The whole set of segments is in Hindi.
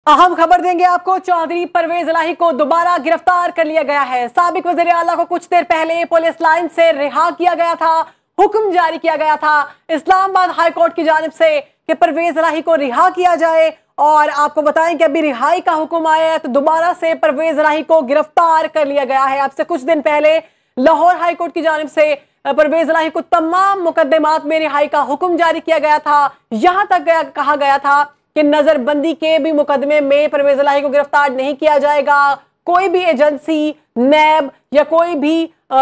अहम खबर देंगे आपको। चौधरी परवेज इलाही को दोबारा गिरफ्तार कर लिया गया है। साबिक वजीर आला को कुछ देर पहले पुलिस लाइन से रिहा किया गया था। हुक्म जारी किया गया था इस्लामाबाद हाई कोर्ट की जानिब से कि परवेज इलाही को रिहा किया जाए। और आपको बताएं कि अभी रिहाई का हुक्म आया है तो दोबारा से परवेज इलाही को गिरफ्तार कर लिया गया है। अब से कुछ दिन पहले लाहौर हाई कोर्ट की जानिब से परवेज इलाही को तमाम मुकदमात में रिहाई का हुक्म जारी किया गया था। यहां तक कहा गया था कि नजरबंदी के भी मुकदमे में परवेज इलाही को गिरफ्तार नहीं किया जाएगा। कोई भी एजेंसी, नैब या कोई भी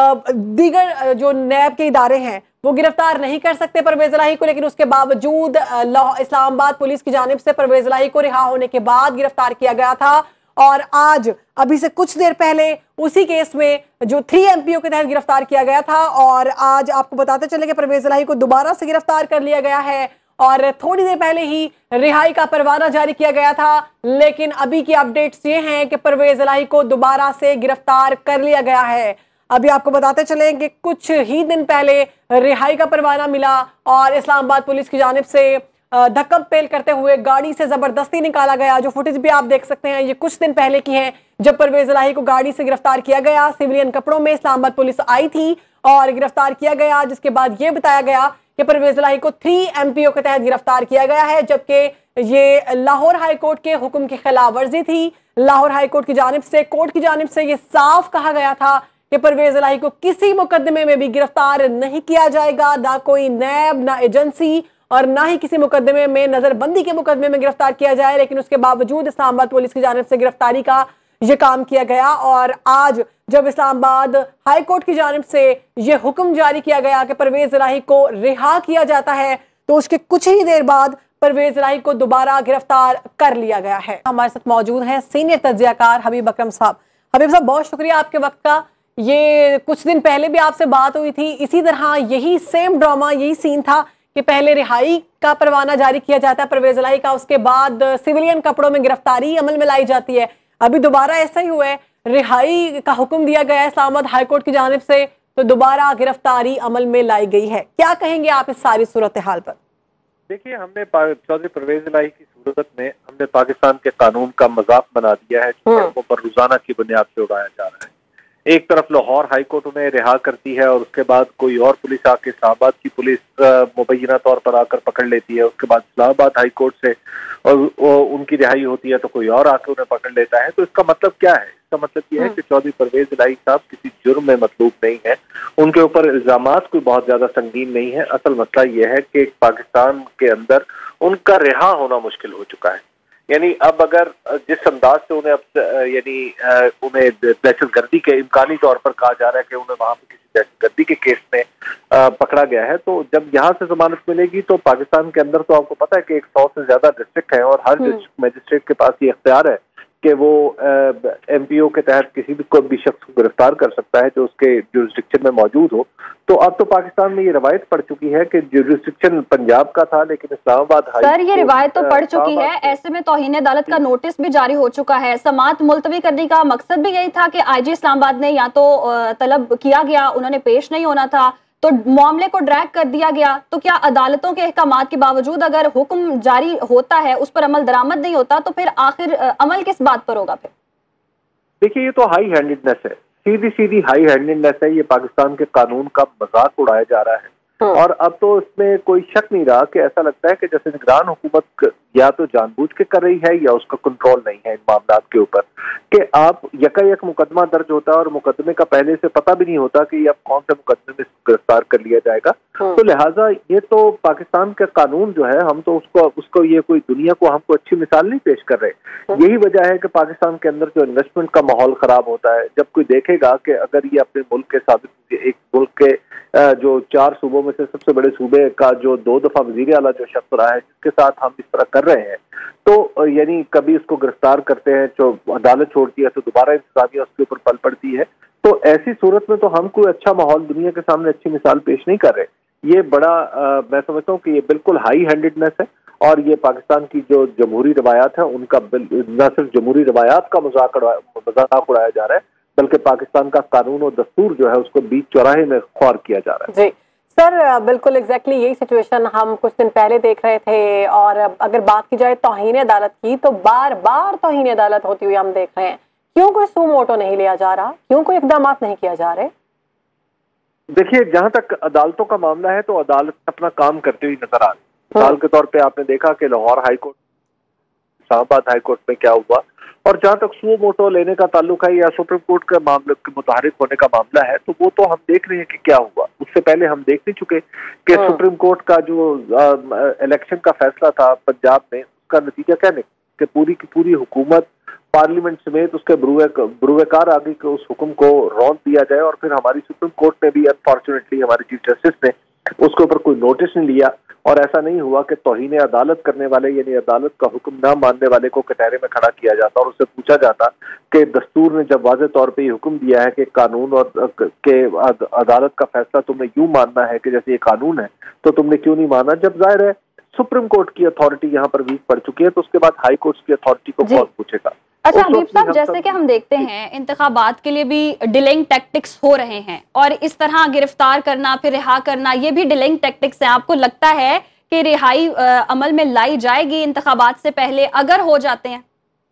दीगर जो नैब के इदारे हैं वो गिरफ्तार नहीं कर सकते परवेज इलाही को। लेकिन उसके बावजूद इस्लामाबाद पुलिस की जानिब से परवेज इलाही को रिहा होने के बाद गिरफ्तार किया गया था। और आज अभी से कुछ देर पहले उसी केस में जो 3 एमपीओ के तहत गिरफ्तार किया गया था। और आज आपको बताते चले कि परवेज इलाही को दोबारा से गिरफ्तार कर लिया गया है और थोड़ी देर पहले ही रिहाई का परवाना जारी किया गया था। लेकिन अभी की अपडेट्स ये हैं कि परवेज इलाही को दोबारा से गिरफ्तार कर लिया गया है। अभी आपको बताते चले कि कुछ ही दिन पहले रिहाई का परवाना मिला और इस्लामाबाद पुलिस की जानिब से धक्कम पेल करते हुए गाड़ी से जबरदस्ती निकाला गया। जो फुटेज भी आप देख सकते हैं ये कुछ दिन पहले की है जब परवेज इलाही को गाड़ी से गिरफ्तार किया गया। सिविलियन कपड़ों में इस्लामाबाद पुलिस आई थी और गिरफ्तार किया गया, जिसके बाद ये बताया गया कि परवेज इलाही को 3 एमपीओ के तहत गिरफ्तार किया गया है। जबकि ये लाहौर हाई कोर्ट के हुक्म की खिलाफ वर्जी थी। लाहौर हाई कोर्ट की जानिब से, कोर्ट की जानिब से ये साफ कहा गया था कि परवेज इलाही को किसी मुकदमे में भी गिरफ्तार नहीं किया जाएगा। ना कोई नैब, ना एजेंसी और ना ही किसी मुकदमे में, नजरबंदी के मुकदमे में गिरफ्तार किया जाए। लेकिन उसके बावजूद इस्लामाबाद पुलिस की जानिब से गिरफ्तारी का ये काम किया गया। और आज जब इस्लामाबाद हाई कोर्ट की जानिब से ये हुक्म जारी किया गया कि परवेज इलाही को रिहा किया जाता है तो उसके कुछ ही देर बाद परवेज इलाही को दोबारा गिरफ्तार कर लिया गया है। हमारे साथ मौजूद हैं सीनियर तज्जियाकार हबीब अकरम साहब। हबीब साहब, बहुत शुक्रिया आपके वक्त का। ये कुछ दिन पहले भी आपसे बात हुई थी, इसी तरह यही सेम ड्रामा, यही सीन था कि पहले रिहाई का परवाना जारी किया जाता है परवेज इलाही का, उसके बाद सिविलियन कपड़ों में गिरफ्तारी अमल में लाई जाती है। अभी दोबारा ऐसा ही हुआ है, रिहाई का हुक्म दिया गया है इस्लामाबाद हाई कोर्ट की जानिब से तो दोबारा गिरफ्तारी अमल में लाई गई है। क्या कहेंगे आप इस सारी सूरत हाल पर? देखिए, हमने चौधरी परवेज इलाही की सूरत में हमने पाकिस्तान के कानून का मजाक बना दिया है जो पर रोजाना की बुनियाद पे उड़ाया जा रहा है। एक तरफ लाहौर हाई कोर्ट उन्हें रिहा करती है और उसके बाद कोई और पुलिस आके इस्लामाबाद की पुलिस मुबैना तौर पर आकर पकड़ लेती है। उसके बाद इस्लामाबाद हाई कोर्ट से और उनकी रिहाई होती है तो कोई और आके उन्हें पकड़ लेता है। तो इसका मतलब क्या है? इसका मतलब यह है कि चौधरी परवेज इलाही साहब किसी जुर्म में मतलूब नहीं है, उनके ऊपर इल्जामात कोई बहुत ज्यादा संगीन नहीं है। असल मसला यह है कि पाकिस्तान के अंदर उनका रिहा होना मुश्किल हो चुका है। यानी अब अगर जिस अंदाज से उन्हें उन्हें दहशतगर्दी के इम्कानी तौर पर कहा जा रहा है कि उन्हें वहां पर किसी दहशतगर्दी के केस में पकड़ा गया है, तो जब यहाँ से जमानत मिलेगी तो पाकिस्तान के अंदर तो आपको पता है कि 100 से ज्यादा डिस्ट्रिक्ट है और हर डिस्ट्रिक्ट मजिस्ट्रेट के पास ये इख्तियार है कि वो एमपीओ के तहत किसी भी कोई भी शख्स को गिरफ्तार कर सकता है जो उसके जुरिस्डिक्शन में मौजूद हो। तो अब तो पाकिस्तान में ये रवायत पड़ चुकी है कि जुरिस्डिक्शन पंजाब का था लेकिन इस्लामाबाद हाई सर ये रिवायत तो पड़ चुकी है। ऐसे में तौहीन अदालत का नोटिस भी जारी हो चुका है। समाअत मुलतवी करने का मकसद भी यही था कि आईजी इस्लामाबाद ने या तो तलब किया गया, उन्होंने पेश नहीं होना था तो मामले को ड्रैग कर दिया गया। तो क्या अदालतों के अहकामात के बावजूद अगर हुक्म जारी होता है उस पर अमल दरामद नहीं होता तो फिर आखिर अमल किस बात पर होगा? फिर देखिए, ये तो हाई हैंडेडनेस है, सीधी सीधी हाई हैंडेडनेस है। ये पाकिस्तान के कानून का मजाक उड़ाया जा रहा है और अब तो इसमें कोई शक नहीं रहा कि ऐसा लगता है कि जैसे निगरान हुकूमत या तो जानबूझ के कर रही है या उसका कंट्रोल नहीं है इन मामलात के ऊपर, कि आप यकायक मुकदमा दर्ज होता है और मुकदमे का पहले से पता भी नहीं होता कि अब कौन से मुकदमे में गिरफ्तार कर लिया जाएगा। तो लिहाजा ये तो पाकिस्तान का कानून जो है, हम तो उसको ये कोई दुनिया को हमको अच्छी मिसाल नहीं पेश कर रहे। यही वजह है कि पाकिस्तान के अंदर जो इन्वेस्टमेंट का माहौल खराब होता है। जब कोई देखेगा कि अगर ये अपने मुल्क के साबिक एक मुल्क के जो 4 सूबों में से सबसे बड़े सूबे का जो 2 दफा वजीर आला जो शख्स रहा है, जिसके साथ हम इस तरह कर रहे हैं, तो यानी कभी उसको गिरफ्तार करते हैं जो अदालत छोड़ती है तो दोबारा इंतजामिया उसके ऊपर पल पड़ती है। तो ऐसी सूरत में तो हम कोई अच्छा माहौल दुनिया के सामने अच्छी मिसाल पेश नहीं कर रहे। ये बड़ा मैं समझता हूँ कि ये बिल्कुल हाई हैंडेडनेस है और ये पाकिस्तान की जो जमहूरी रवायात है उनका न सिर्फ जमहूरी रवायात का मजाक उड़ाया जा रहा है बल्कि पाकिस्तान का कानून और दस्तूर जो है उसको बीच चौराहे में ख्वार किया जा रहा है। जी, सर बिल्कुल एग्जैक्टली यही सिचुएशन हम कुछ दिन पहले देख रहे थे। और अगर बात की जाए तौहीन अदालत की, तो बार बार तौहीन अदालत होती हुई हम देख रहे हैं। क्यों कोई सू मोटो नहीं लिया जा रहा, क्यों कोई इकदाम नहीं किया जा रहे? देखिए, जहां तक अदालतों का मामला है तो अदालत अपना काम करती हुई नजर आ रही है। मिसाल के तौर पे आपने देखा कि लाहौर हाईकोर्ट, इस्लामाबाद हाईकोर्ट में क्या हुआ। और जहां तक सू मोटो लेने का ताल्लुक है या सुप्रीम कोर्ट के मामले के मुतारिक होने का मामला है, तो वो तो हम देख रहे हैं कि क्या हुआ। उससे पहले हम देख नहीं चुके कि सुप्रीम कोर्ट का जो इलेक्शन का फैसला था पंजाब में, उसका नतीजा क्या निकला कि पूरी की पूरी हुकूमत, पार्लियामेंट समेत उसके बुरुएकार आगे के उस हुक्म को रौंद दिया जाए। और फिर हमारी सुप्रीम कोर्ट ने भी अनफॉर्चुनेटली, हमारी चीफ जस्टिस ने उसके ऊपर कोई नोटिस नहीं लिया। और ऐसा नहीं हुआ कि तौहीन अदालत करने वाले, यानी अदालत का हुक्म ना मानने वाले को कटहरे में खड़ा किया जाता और उससे पूछा जाता कि दस्तूर ने जब वाज़ेह तौर पे ये हुक्म दिया है कि कानून और के अदालत का फैसला तुम्हें यूं मानना है कि जैसे ये कानून है, तो तुमने क्यों नहीं माना। जब जाहिर है सुप्रीम कोर्ट की अथॉरिटी यहाँ पर वीक पड़ चुकी है, तो उसके बाद हाई कोर्ट की अथॉरिटी को कौन पूछेगा। अच्छा हबीब साहब, जैसे कि हम देखते हैं इंतखाबात के लिए भी डिलेइंग टैक्टिक्स हो रहे हैं, और इस तरह गिरफ्तार करना फिर रिहा करना, ये भी डिलेइंग टैक्टिक्स हैं। आपको लगता है कि रिहाई अमल में लाई जाएगी इंतखाबात से पहले, अगर हो जाते हैं?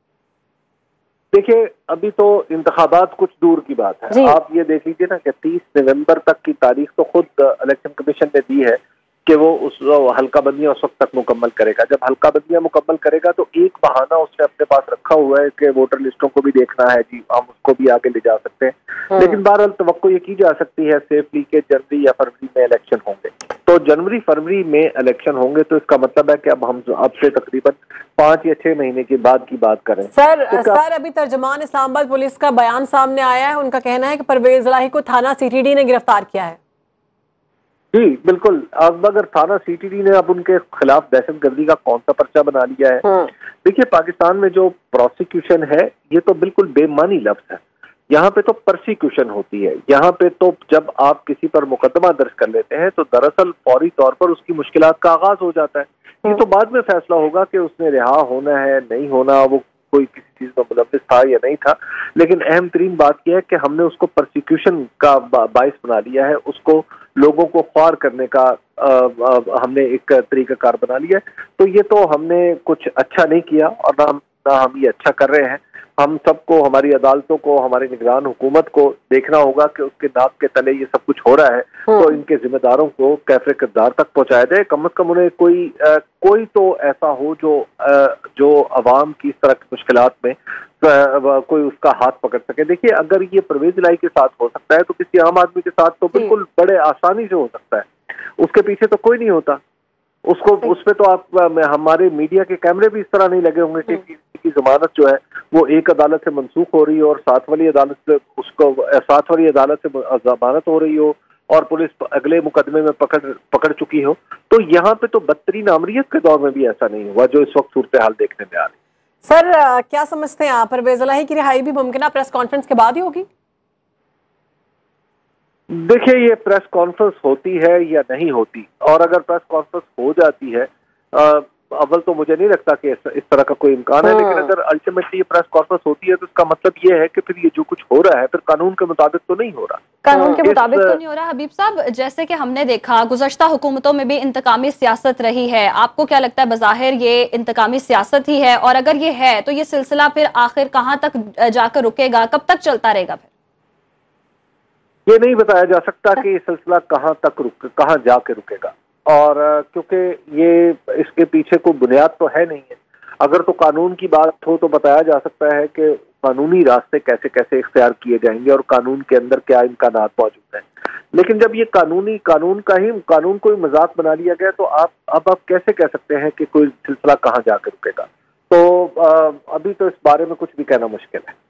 देखिए, अभी तो इंतखाबात कुछ दूर की बात है। आप ये देख लीजिए ना कि 30 नवंबर तक की तारीख तो खुद इलेक्शन कमीशन ने दी है कि वो उस हल्का बंदियां उस वक्त तक मुकम्मल करेगा। जब हल्का बंदियां मुकम्मल करेगा तो एक बहाना उसने अपने पास रखा हुआ है कि वोटर लिस्टों को भी देखना है, जी हम उसको भी आगे ले जा सकते हैं। लेकिन बहरहाल तवक्को ये की जा सकती है सेफली के जनवरी या फरवरी में इलेक्शन होंगे। तो जनवरी फरवरी में इलेक्शन होंगे, तो इसका मतलब है कि अब से तकरीबन 5 या 6 महीने के बाद की बात करें। सर अभी तर्जुमान इस्लामाबाद पुलिस का बयान सामने आया है। उनका कहना है कि परवेज इलाही को थाना सीटीडी ने गिरफ्तार किया है। जी बिल्कुल। अब अगर थाना सीटीडी ने अब उनके खिलाफ दहशतगर्दी का कौन सा पर्चा बना लिया है। देखिए, पाकिस्तान में जो प्रोसिक्यूशन है ये तो बिल्कुल बेमानी लफ्ज है। यहाँ पे तो परसिक्यूशन होती है। यहाँ पे तो जब आप किसी पर मुकदमा दर्ज कर लेते हैं तो दरअसल फौरी तौर पर उसकी मुश्किलात का आगाज हो जाता है। ये तो बाद में फैसला होगा कि उसने रिहा होना है नहीं होना, वो कोई किसी चीज में मुलव्विस था या नहीं था। लेकिन अहम तरीन बात यह है कि हमने उसको परसिक्यूशन का बाइस बना लिया है, उसको लोगों को ख्वार करने का हमने एक तरीकाकार बना लिया है। तो ये तो हमने कुछ अच्छा नहीं किया और ना हम ये अच्छा कर रहे हैं। हम सबको, हमारी अदालतों को, हमारी निगरान हुकूमत को देखना होगा कि उसके नाक के तले ये सब कुछ हो रहा है, तो इनके जिम्मेदारों को कैफे किरदार तक पहुंचाया जाए। कम से कम उन्हें कोई तो ऐसा हो जो अवाम की इस तरह की मुश्किलात में कोई उसका हाथ पकड़ सके। देखिए, अगर ये परवेज इलाही के साथ हो सकता है तो किसी आम आदमी के साथ तो बिल्कुल बड़े आसानी से हो सकता है। उसके पीछे तो कोई नहीं होता। उसपे तो आप हमारे मीडिया के कैमरे भी इस तरह नहीं लगे होंगे कि किसी की जमानत जो है वो एक अदालत से मंसूख हो रही हो और साथ वाली अदालत से जमानत हो रही हो और पुलिस अगले मुकदमे में पकड़ चुकी हो। तो यहाँ पे तो बदतरीन आमरीत के दौर में भी ऐसा नहीं हुआ जो इस वक्त सूरत हाल देखने में आ रही। सर क्या समझते हैं आप, परवेज इलाही की रिहाई भी मुमकिन प्रेस कॉन्फ्रेंस के बाद ही होगी? देखिए, ये प्रेस कॉन्फ्रेंस होती है या नहीं होती, और अगर प्रेस कॉन्फ्रेंस हो जाती है, अव्वल तो मुझे नहीं लगता कि इस तरह का कोई इम्कान है। लेकिन अगर अल्टीमेटली ये प्रेस कॉन्फ्रेंस होती है तो इसका मतलब ये है कि फिर ये जो कुछ हो रहा है फिर कानून के मुताबिक तो नहीं हो रहा। कानून के मुताबिक तो नहीं हो रहा। हबीब साहब, जैसे कि हमने देखा गुज़श्ता हुकूमतों में भी इंतकामी सियासत रही है, आपको क्या लगता है बज़ाहिर ये इंतकामी सियासत ही है? और अगर ये है तो ये सिलसिला फिर आखिर कहाँ तक जाकर रुकेगा, कब तक चलता रहेगा? फिर ये नहीं बताया जा सकता कि ये सिलसिला कहाँ जाके रुकेगा, और क्योंकि ये इसके पीछे कोई बुनियाद तो है नहीं है। अगर तो कानून की बात हो तो बताया जा सकता है कि कानूनी रास्ते कैसे कैसे इख्तियार किए जाएंगे और कानून के अंदर क्या इम्कानात मौजूद हैं। लेकिन जब ये कानून को ही मजाक बना लिया गया तो आप कैसे कह सकते हैं कि कोई सिलसिला कहाँ जाकर रुकेगा? तो अभी तो इस बारे में कुछ भी कहना मुश्किल है।